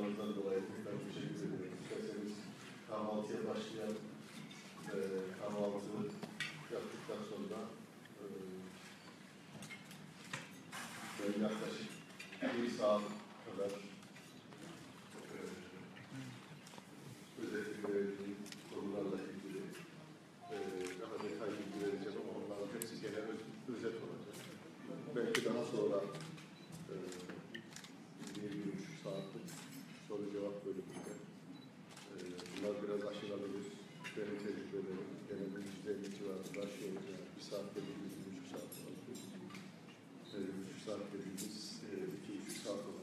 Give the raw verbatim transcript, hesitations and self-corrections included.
katıldığınızdan dolayı tekrar teşekkür ederim. İsterseniz kahvaltıya başlayan e, kahvaltı yaptıktan sonra e, ben yaklaşık bir saat kadar e, özellikle verdiğim konularla ilgili e, daha detaylı bilgi vereceğim ama onların hepsi genel öz, özet olacak. Belki daha sonra e, bir, bir buçuk saatlik soru cevap bölümünde e, bunlar biraz aşılanabilir. Benim tecrübelerim genelde yüzde elli civarında aşıyoruz. Yani bir saatte bir, bir buçuk saat alıyoruz. Bir buçuk saat dediğimiz e, iki, üç saat